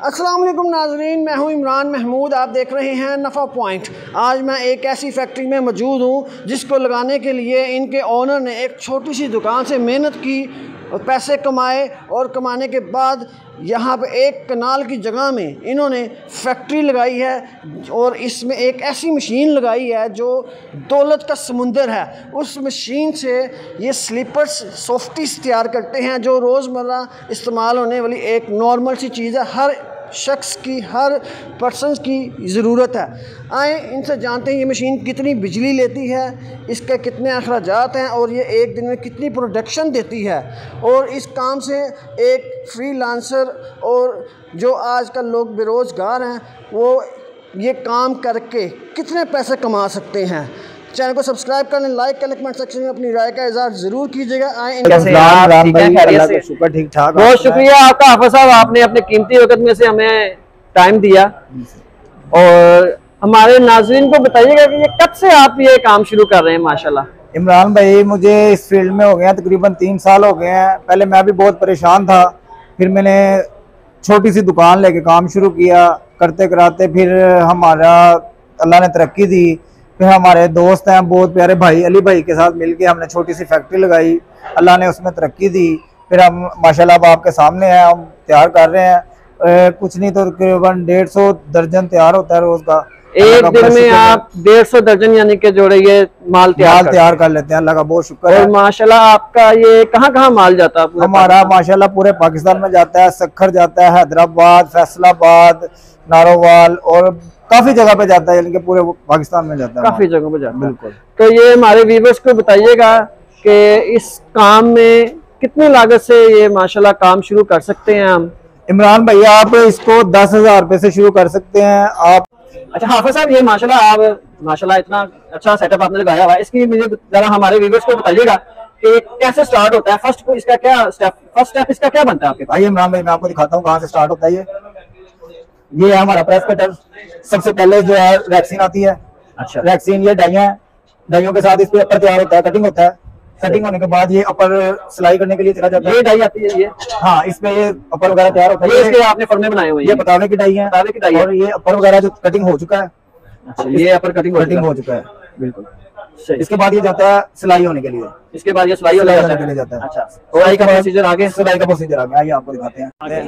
अस्सलाम वालेकुम नाजरीन, मैं हूं इमरान महमूद। आप देख रहे हैं नफ़ा पॉइंट। आज मैं एक ऐसी फैक्ट्री में मौजूद हूं जिसको लगाने के लिए इनके ओनर ने एक छोटी सी दुकान से मेहनत की और पैसे कमाए, और कमाने के बाद यहाँ पे एक कनाल की जगह में इन्होंने फैक्ट्री लगाई है और इसमें एक ऐसी मशीन लगाई है जो दौलत का समुंदर है। उस मशीन से ये स्लीपर्स सॉफ्टीज तैयार करते हैं जो रोज़मर्रा इस्तेमाल होने वाली एक नॉर्मल सी चीज़ है, हर शख्स की, हर पर्सन की ज़रूरत है। आए इनसे जानते हैं ये मशीन कितनी बिजली लेती है, इसके कितने अखराजात हैं और ये एक दिन में कितनी प्रोडक्शन देती है। और इस काम से एक फ्रीलांसर और जो आजकल लोग बेरोज़गार हैं वो ये काम करके कितने पैसे कमा सकते हैं। चैनल को सब्सक्राइब कर लें, लाइक कर लें, कमेंट सेक्शन में अपनी राय का इज़हार ज़रूर कीजिएगा। ठीक ठाक, बहुत शुक्रिया आपका हाफिज़ साहब, आपने अपने कीमती वक्त में से हमें टाइम दिया। और हमारे नाज़रीन को बताइएगा कि ये कब से आप ये काम शुरू कर रहे हैं? माशाल्लाह इमरान भाई, मुझे इस फील्ड में हो गए हैं तकरीबन 3 साल हो गए हैं। पहले मैं भी बहुत परेशान था, फिर मैंने छोटी सी दुकान लेके काम शुरू किया। करते कराते फिर हमारा अल्लाह ने तरक्की दी। फिर हमारे दोस्त हैं बहुत प्यारे भाई अली भाई के साथ मिलके हमने छोटी सी फैक्ट्री लगाई, अल्लाह ने उसमें तरक्की दी। फिर हम माशाल्लाह अब आपके सामने हैं, हम तैयार कर रहे हैं। कुछ नहीं तो तकरीबन 150 दर्जन तैयार होता है रोज का। एक दिन में आप 150 दर्जन यानी कि जोड़े ये माल तैयार कर लेते हैं, अल्लाह का बहुत शुक्र है। माशाल्लाह आपका ये कहाँ माल जाता है? हमारा माशाल्लाह पूरे पाकिस्तान में जाता है। सक्खर जाता है, हैदराबाद, फैसलाबाद, नारोवाल और काफी जगह पे जाता है, यानी कि पूरे पाकिस्तान में जाता है, काफी जगह पे जाता है। बिल्कुल। तो ये हमारे व्यूअर्स को बताइएगा कि इस काम में कितनी लागत से ये माशाल्लाह काम शुरू कर सकते हैं हम? इमरान भैया, आप इसको 10,000 रुपए से शुरू कर सकते हैं आप। अच्छा हाफिज़ साहब, ये माशाल्लाह इतना अच्छा सेटअप आपने लगाया हुआ है, इसकी मुझे जरा हमारे व्यूअर्स को बताइएगा कि कैसे स्टार्ट होता है? फर्स्ट स्टेप इसका क्या बनता है आपके पास? आइए इमरान भाई, मैं आपको दिखाता हूँ कहाँ से स्टार्ट होता है। ये है हमारा प्रेस कटर। सबसे पहले जो है वैक्सीन आती है। अच्छा, वैक्सीन, ये डाइयां हैं, डाइयों के साथ इस पे अपर तैयार होता है, कटिंग होता है। कटिंग होने के बाद ये अपर सिलाई करने के लिए चला जाता है। ये डाई आती है ये? हाँ, इसमें ये अपर वगैरह तैयार होता है। ये इसके आपने फर्मे बनाए हुए हैं? ये पतावे की डाई है, और ये अपर वगैरह जो कटिंग हो चुका है। अच्छा, ये अपर कटिंग हो चुका है, बिल्कुल। इसके बाद ये जाता है सिलाई होने के लिए। इसके बाद ये सिलाई होने के लिए जाता है। अच्छा, सिलाई का प्रोसीजर आगे आइए आपको दिखाते हैं।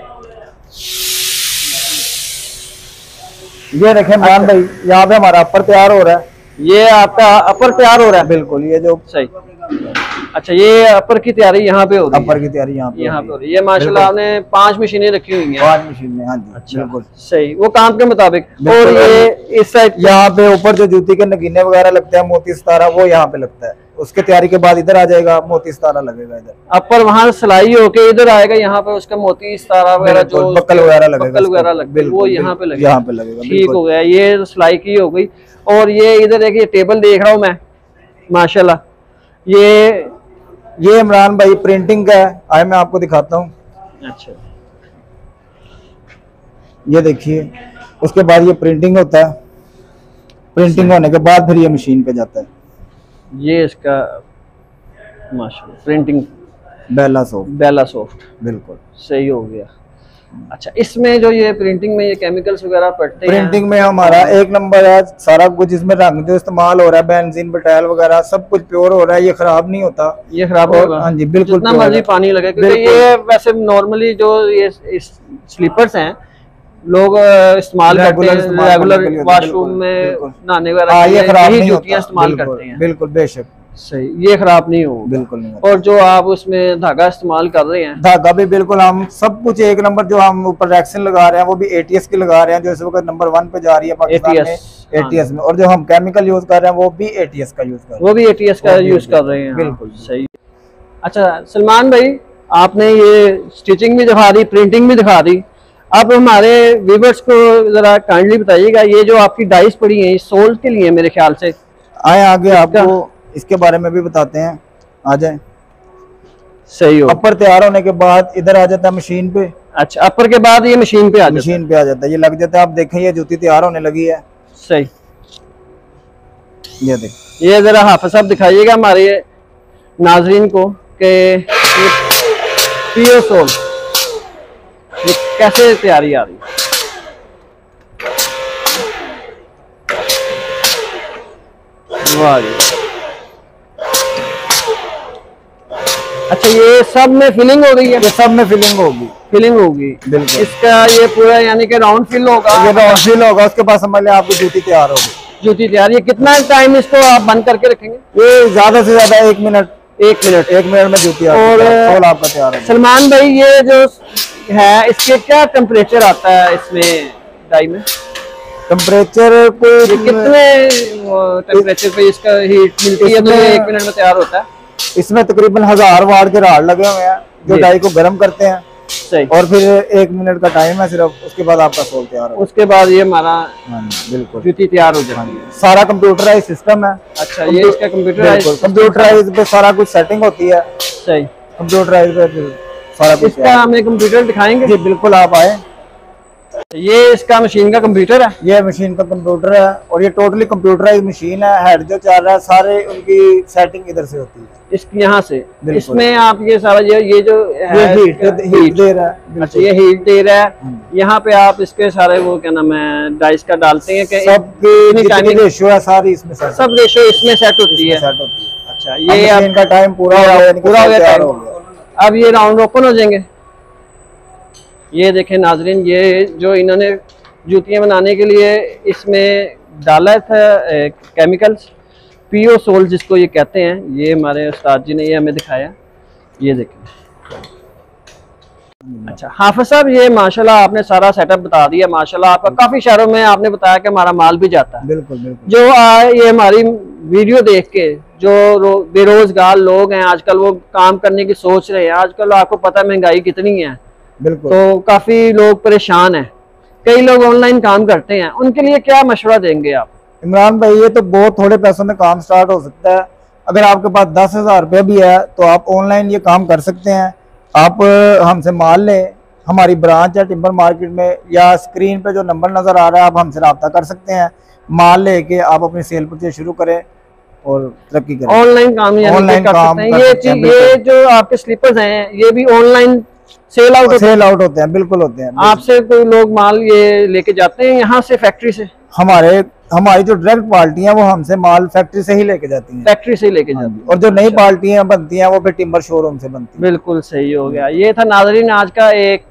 ये देखें इमरान भाई, यहाँ पे हमारा अपर तैयार हो रहा है। ये आपका अपर तैयार हो रहा है? बिल्कुल, ये जो सही। अच्छा, ये अपर की तैयारी यहाँ पे हो रही है? अपर की तैयारी यहाँ पे हो रही है। माशाल्लाह आपने 5 मशीनें रखी हुई हैं। 5 मशीनें, हाँ जी। अच्छा, बिल्कुल सही, वो काम के मुताबिक। और ये इस साइड यहाँ पे ऊपर जो जूती के नगीने वगैरह लगते हैं, मोती सितारा, वो यहाँ पे लगता है। उसके तैयारी के बाद इधर आ जाएगा, मोती सितारा लगेगा इधर। अपर वहाँ सिलाई होके इधर आएगा, यहाँ पे उसका मोती सितारा वगैरह जो बक्कल वगैरह लगेगा, वो यहाँ पे लगेगा। ठीक हो गया, ये सिलाई की हो गई। और ये इधर एक ये टेबल देख रहा हूँ मैं, माशाल्लाह। ये इमरान भाई प्रिंटिंग का है, आए मैं आपको दिखाता हूँ। अच्छा, ये देखिए, उसके बाद ये प्रिंटिंग होता है। प्रिंटिंग होने के बाद फिर ये मशीन पे जाता है। ये इसका माशाल्लाह प्रिंटिंग बेला सॉफ्ट, बिल्कुल सही हो गया। अच्छा, इसमें जो ये प्रिंटिंग में ये केमिकल्स वगैरह पड़ते हैं? प्रिंटिंग में हमारा 1 नंबर है, सारा कुछ इसमें रंग जो इस्तेमाल हो रहा है, बेंजीन, बटाइल वगैरह सब कुछ प्योर हो रहा है। ये खराब नहीं होता, ये खराब होगा? हाँ जी, बिल्कुल। जितना मर्जी पानी लगे, क्योंकि ये वैसे नॉर्मली जो ये स्लीपर्स हैं लोग इस्तेमाल करते हैं रेगुलर वॉशरूम में नहाने वगैरह, ये खराब नहीं, जूतियां इस्तेमाल करते हैं। बिल्कुल, बेशक सही, ये खराब नहीं हो, बिल्कुल नहीं। और जो आप उसमें धागा इस्तेमाल कर रहे हैं, धागा भी बिल्कुल हम सब कुछ 1 नंबर। जो हम ऊपर वैक्सीन लगा रहे हैं वो भी ATS की लगा रहे हैं, जो इस वक्त नंबर 1 पे जा रही है पाकिस्तान में, ATS में। और जो हम केमिकल यूज कर रहे हैं वो भी ATS का यूज कर रहे हैं, वो भी ATS का यूज कर रहे हैं। बिल्कुल सही। अच्छा सलमान भाई, आपने ये स्टिचिंग भी दिखा दी, प्रिंटिंग भी दिखा दी। अब हमारे व्यूअर्स को जरा काइंडली बताइएगा, ये जो आपकी डाइस पड़ी है सोल के लिए मेरे ख्याल से, आए आगे आपको इसके बारे में भी बताते हैं, आ जाए। सही हो। अपर तैयार होने के बाद इधर आ जाता है मशीन पे। अच्छा, अपर के बाद ये मशीन पे आ जाता है, ये लग जाता है। आप देखें, ये जूती तैयार होने लगी है। सही, ये देख, ये जरा हाफिज़ साहब दिखाइएगा हमारे नाजरीन को कि पियो सोल ये कैसे तैयारी आ रही है। वाह जी। अच्छा, ये सब में फिलिंग हो गई है? ये सब में फिलिंग होगी। फिलिंग होगी बिल्कुल। इसका ये पूरा यानी कि राउंड फिल होगा? ये राउंड फिल होगा, उसके बाद समझ लें आपकी जूती तैयार होगी। जूती तैयार। ये कितना टाइम इसको आप बंद करके रखेंगे? ये ज्यादा से ज्यादा 1 मिनट। 1 मिनट। 1 मिनट में जूती और सोल आपका तैयार है। सलमान भाई, ये जो है इसके क्या टेम्परेचर आता है इसमें डाई में? टेम्परेचर को कितने टेम्परेचर पे इसका हीट मिलती है तो ये 1 मिनट में तैयार होता है? इसमें तकरीबन 1000 वाट के राड लगे हुए हैं जो डाई को गर्म करते हैं। सही। और फिर 1 मिनट का टाइम है सिर्फ, उसके बाद आपका सोल तैयार होगा। उसके बाद ये हमारा बिल्कुल जूती तैयार हो जाती है। सारा कंप्यूटराइज सिस्टम है। अच्छा, ये इसका कंप्यूटराइज पे सारा कुछ सेटिंग होती है। सही। कंप्यूटराइज पे सारा कुछ। इसका हमें कंप्यूटर दिखाएंगे? जी बिल्कुल, आप आए। ये इसका मशीन का कंप्यूटर है? ये मशीन का कंप्यूटर है और ये टोटली कंप्यूटराइज मशीन है। हेड जो चल रहा है सारे उनकी सेटिंग इधर से होती है, इसकी यहाँ से। इसमें आप ये सारा ये जो है हीट दे रहा है। अच्छा, ये हीट दे रहा है। यहाँ पे आप इसके सारे वो क्या नाम है डाइस का डालते हैं कि सब रेशियो है सारी इसमें सब रेशियो इसमें सेट होती है। अच्छा, ये इनका टाइम पूरा हो गया। अब ये राउंड ओपन हो जाएंगे। ये देखें नाजरीन, ये जो इन्होंने जूतियां बनाने के लिए इसमें डाला था केमिकल्स, पीओ सोल जिसको ये कहते हैं, ये हमारे उस्ताद जी ने ये हमें दिखाया। ये देखें। अच्छा हाफिज साहब, ये माशाल्लाह आपने सारा सेटअप बता दिया। माशाल्लाह आपका काफ़ी शहरों में आपने बताया कि हमारा माल भी जाता है। बिल्कुल बिल्कुल। जो ये हमारी वीडियो देख के जो बेरोजगार लोग हैं आजकल, वो काम करने की सोच रहे हैं। आजकल आपको पता है महंगाई कितनी है, बिल्कुल। तो काफ़ी लोग परेशान हैं। कई लोग ऑनलाइन काम करते हैं, उनके लिए क्या मशवरा देंगे आप? इमरान भाई, ये तो बहुत थोड़े पैसों में काम स्टार्ट हो सकता है। अगर आपके पास 10,000 रुपये भी है तो आप ऑनलाइन ये काम कर सकते हैं। आप हमसे माल लें, हमारी ब्रांच है टिम्बर मार्केट में, या स्क्रीन पे जो नंबर नज़र आ रहा है आप हमसे रब्ता कर सकते हैं। माल लेके आप अपनी सेल परचेज शुरू करें और तरक्की करें। ऑनलाइन काम कर सकते हैं। ये जो आपके स्लीपर्स हैं ये भी ऑनलाइन सेल आउट होते हैं। बिल्कुल होते हैं। आपसे कोई लोग माल ये लेके जाते हैं यहाँ से फैक्ट्री से? हमारी जो डायरेक्ट पार्टी है वो हमसे माल फैक्ट्री से ही लेके जाती हैं। फैक्ट्री से ही लेके जाती हैं। और जो नई पार्टियां बनती हैं वो फिर टिम्बर शोरूम से बनती हैं। बिल्कुल सही हो गया। ये था नाज़रीन आज का एक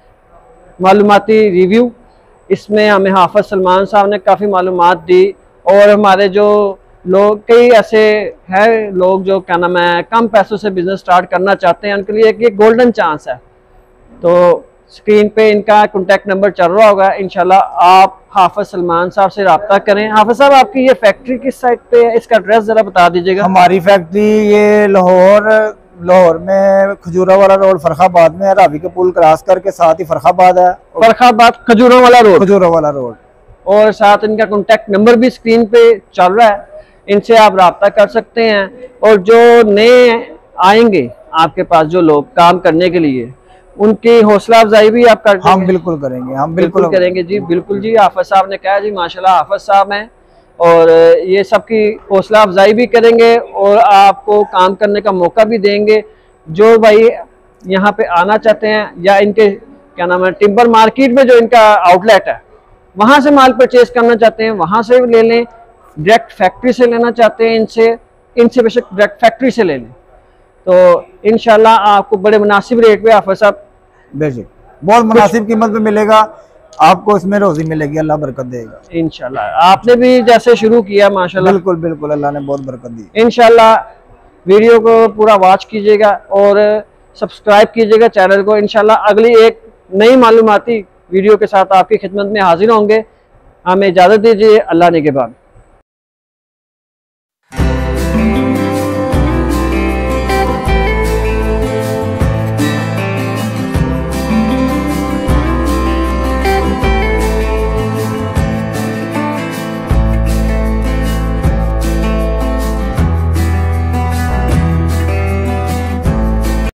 मालूमाती रिव्यू। इसमें हमें हाफिज सलमान साहब ने काफ़ी मालूमात दी। और हमारे जो लोग, कई ऐसे हैं लोग जो क्या नाम है कम पैसों से बिजनेस स्टार्ट करना चाहते हैं, उनके लिए एक ये गोल्डन चांस है। तो स्क्रीन पे इनका कॉन्टैक्ट नंबर चल रहा होगा। इंशाल्लाह आप हाफिज सलमान साहब से रब्ता करें। हाफिज साहब, आपकी ये फैक्ट्री किस साइड पे है, इसका एड्रेस जरा बता दीजिएगा। हमारी फैक्ट्री ये लाहौर में खजूरा वाला रोड फरखाबाद में है। रावी के पुल क्रॉस करके साथ ही फरखाबाद है। फरखाबाद खजूरा वाला रोड। और साथ इनका कॉन्टैक्ट नंबर भी स्क्रीन पे चल रहा है, इनसे आप रब्ता कर सकते हैं। और जो नए आएंगे आपके पास, जो लोग काम करने के लिए, उनकी हौसला अफजाई भी आप करते हैं? हम बिल्कुल करेंगे। हम बिल्कुल करेंगे जी। बिल्कुल जी। हाफिज साहब ने कहा जी, माशाल्लाह हाफिज साहब हैं और ये सबकी हौसला अफजाई भी करेंगे और आपको काम करने का मौका भी देंगे। जो भाई यहाँ पे आना चाहते हैं या इनके क्या नाम है टिम्बर मार्केट में जो इनका आउटलेट है वहाँ से माल परचेज करना चाहते हैं, वहाँ से ले लें। डायरेक्ट फैक्ट्री से लेना चाहते हैं इनसे बेशक डायरेक्ट फैक्ट्री से ले लें। तो इंशाल्लाह आपको बड़े मुनासिब रेट पे हाफिज साहब, बेशक बहुत मुनासिब कीमत पे मिलेगा आपको, इसमें रोजी मिलेगी, अल्लाह बरकत देगा इंशाल्लाह। आपने भी जैसे शुरू किया माशाल्लाह, बिल्कुल बिल्कुल, अल्लाह ने बहुत बरकत दी। इंशाल्लाह वीडियो को पूरा वॉच कीजिएगा और सब्सक्राइब कीजिएगा चैनल को। इंशाल्लाह अगली एक नई मालूमाती वीडियो के साथ आपकी खिदमत में हाजिर होंगे। हमें इजाज़त दीजिए। अल्लाह ने के बाद।